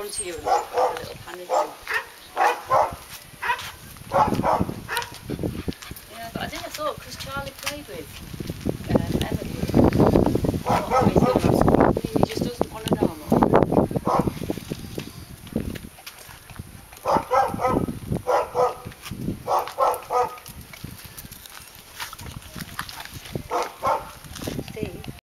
run to you and have a little panic. Yeah, but I never thought, because Charlie played with Emily, I thought, oh, he's going to have